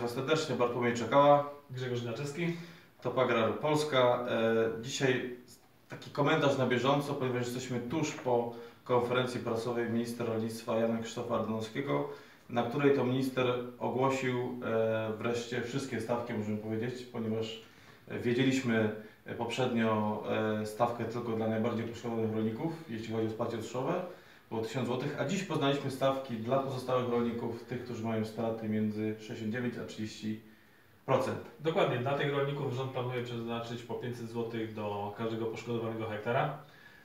Państwa serdecznie, Bartłomiej Czekała, Grzegorz Naczewski. Top Agrar Polska. Dzisiaj taki komentarz na bieżąco, ponieważ jesteśmy tuż po konferencji prasowej ministra rolnictwa Jana Krzysztofa Ardanowskiego, na której to minister ogłosił wreszcie wszystkie stawki, możemy powiedzieć, ponieważ wiedzieliśmy poprzednio stawkę tylko dla najbardziej poszkodowanych rolników, jeśli chodzi o wsparcie suszowe, było 1000 zł, a dziś poznaliśmy stawki dla pozostałych rolników, tych, którzy mają straty między 69 a 30%. Dokładnie, dla tych rolników rząd planuje przeznaczyć po 500 zł do każdego poszkodowanego hektara.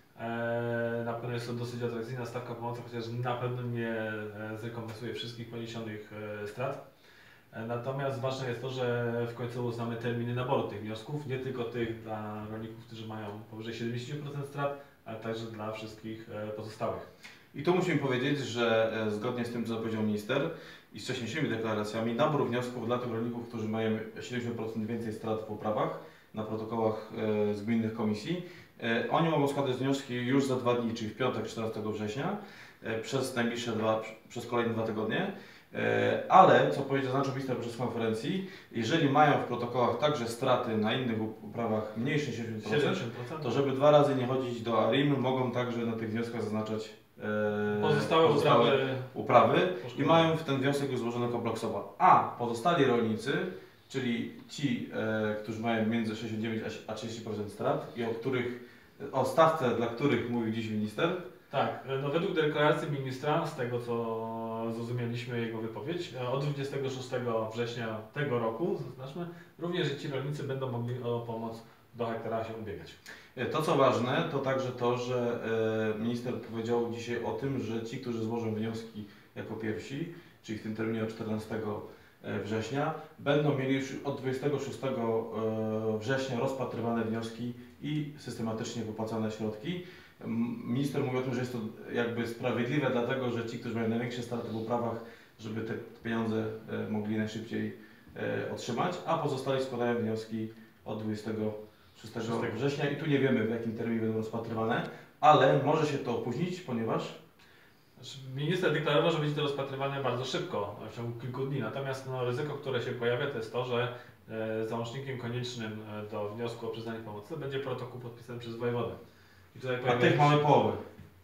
Na pewno jest to dosyć atrakcyjna stawka pomocy, chociaż na pewno nie zrekompensuje wszystkich poniesionych strat. Natomiast ważne jest to, że w końcu uznamy terminy naboru tych wniosków, nie tylko tych dla rolników, którzy mają powyżej 70% strat, ale także dla wszystkich pozostałych. I tu musimy powiedzieć, że zgodnie z tym, co powiedział minister i z wcześniejszymi deklaracjami, nabór wniosków dla tych rolników, którzy mają 70% więcej strat w uprawach na protokołach z gminnych komisji, oni mogą składać wnioski już za 2 dni, czyli w piątek 14 września, przez kolejne 2 tygodnie. Ale, co zaznaczył minister podczas konferencji, jeżeli mają w protokołach także straty na innych uprawach mniejsze niż 70%, to żeby 2 razy nie chodzić do ARiM, mogą także na tych wnioskach zaznaczać pozostałe uprawy i mają w ten wniosek już złożony kompleksowo. A pozostali rolnicy, czyli ci, którzy mają między 69 a 30% strat i o stawce, dla których mówił dziś minister. Tak, no według deklaracji ministra, z tego co zrozumieliśmy jego wypowiedź, od 26 września tego roku, zaznaczmy, również ci rolnicy będą mogli o pomoc do hektara się ubiegać. To co ważne, to także to, że minister powiedział dzisiaj o tym, że ci, którzy złożą wnioski jako pierwsi, czyli w tym terminie od 14 września, będą mieli już od 26 września rozpatrywane wnioski i systematycznie wypłacane środki. Minister mówi o tym, że jest to jakby sprawiedliwe, dlatego że ci, którzy mają największe straty w uprawach, żeby te pieniądze mogli najszybciej otrzymać, a pozostali składają wnioski od 26 września i tu nie wiemy, w jakim terminie będą rozpatrywane, ale może się to opóźnić, ponieważ minister deklarował, że będzie to rozpatrywane bardzo szybko, w ciągu kilku dni, natomiast ryzyko, które się pojawia, to jest to, że załącznikiem koniecznym do wniosku o przyznanie pomocy będzie protokół podpisany przez wojewodę. A tych mamy połowę.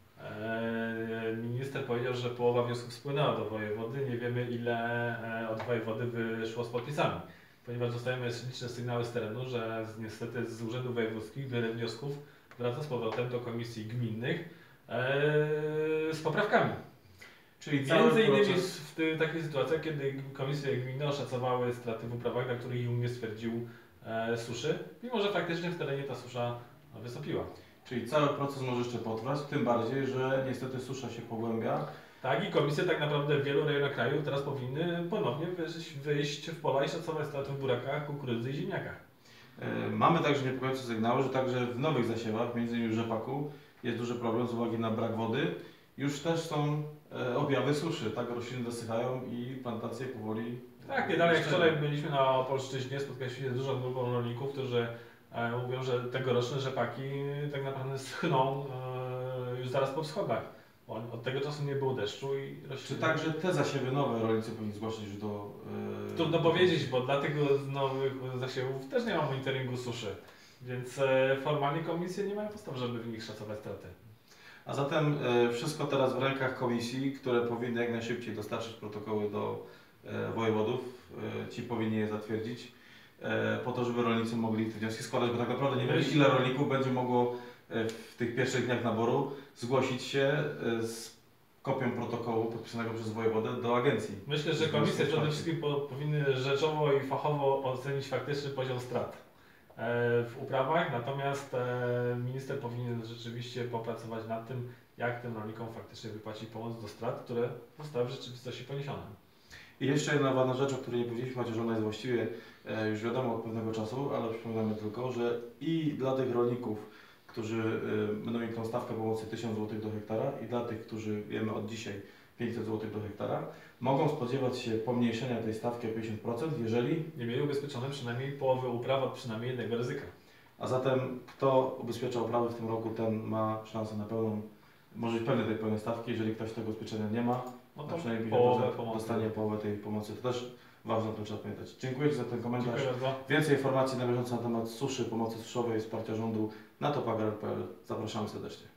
Minister powiedział, że połowa wniosków spłynęła do wojewody. Nie wiemy, ile od wojewody wyszło z podpisami. Ponieważ dostajemy liczne sygnały z terenu, że niestety z urzędów wojewódzkich wiele wniosków wraca z powrotem do komisji gminnych z poprawkami. Czyli między innymi w takich sytuacjach, kiedy komisje gminne oszacowały straty w uprawach, na których IUM nie stwierdził suszy, mimo że faktycznie w terenie ta susza wystąpiła. Czyli cały proces może jeszcze potrwać, tym bardziej, że niestety susza się pogłębia. Tak, i komisje tak naprawdę w wielu rejonach kraju teraz powinny ponownie wyjść w pola i szacować straty w burakach, kukurydzy i ziemniakach. Mamy także niepokojące sygnały, że także w nowych zasiewach, m.in. w rzepaku, jest duży problem z uwagi na brak wody. Już też są objawy suszy, tak rośliny dosychają i plantacje powoli. Tak, nie dalej jak wczoraj byliśmy na Opolszczyźnie, spotkaliśmy się z dużą grupą rolników, którzy mówią, że tegoroczne rzepaki tak naprawdę schną już zaraz po wschodach. Od tego czasu nie było deszczu i rośliny... Czy także te zasiewy nowe rolnicy powinni zgłosić już do... Trudno powiedzieć, bo dla tych nowych zasiewów też nie ma monitoringu suszy. Więc formalnie komisje nie mają podstaw, żeby w nich szacować straty. A zatem wszystko teraz w rękach komisji, które powinny jak najszybciej dostarczyć protokoły do wojewodów. Ci powinni je zatwierdzić, po to, żeby rolnicy mogli te wnioski składać, bo tak naprawdę nie wiemy, ile rolników będzie mogło w tych pierwszych dniach naboru zgłosić się z kopią protokołu podpisanego przez wojewodę do agencji. Myślę, że komisje przede wszystkim powinny rzeczowo i fachowo ocenić faktyczny poziom strat w uprawach, natomiast minister powinien rzeczywiście popracować nad tym, jak tym rolnikom faktycznie wypłacić pomoc do strat, które zostały w rzeczywistości poniesione. I jeszcze jedna ważna rzecz, o której nie powiedzieliśmy, chociaż ona jest właściwie już wiadomo od pewnego czasu, ale przypominamy tylko, że i dla tych rolników, którzy będą mieli tą stawkę pomocy 1000 zł do hektara i dla tych, którzy wiemy od dzisiaj 500 zł do hektara, mogą spodziewać się pomniejszenia tej stawki o 50%, jeżeli nie mieli ubezpieczone przynajmniej połowy upraw od przynajmniej jednego ryzyka. A zatem kto ubezpiecza uprawy w tym roku, ten ma szansę na pełną, może być pewny tej pełnej stawki. Jeżeli ktoś tego ubezpieczenia nie ma, no to przynajmniej połowę dostanie połowę tej pomocy. To też Ważne, o tym trzeba pamiętać. Dziękuję Ci za ten komentarz. Dziękuję bardzo. Więcej informacji na bieżąco na temat suszy, pomocy suszowej, wsparcia rządu na topagar.pl. Zapraszamy serdecznie.